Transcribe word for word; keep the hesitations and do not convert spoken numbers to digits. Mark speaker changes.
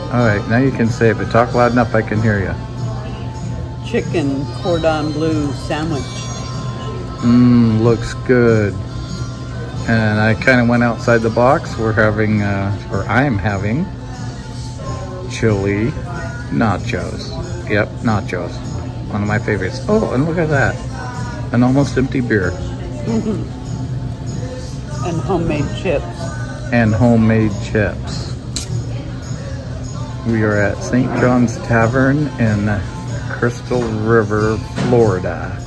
Speaker 1: All right, now you can say it, but talk loud enough I can hear you.
Speaker 2: Chicken Cordon Blue sandwich.
Speaker 1: Mmm, looks good. And I kind of went outside the box. We're having, uh, or I'm having, chili nachos. Yep, nachos. One of my favorites. Oh, and look at that. An almost empty beer.
Speaker 2: Mm-hmm. And homemade chips.
Speaker 1: And homemade chips. We are at Saint John's Tavern in Crystal River, Florida.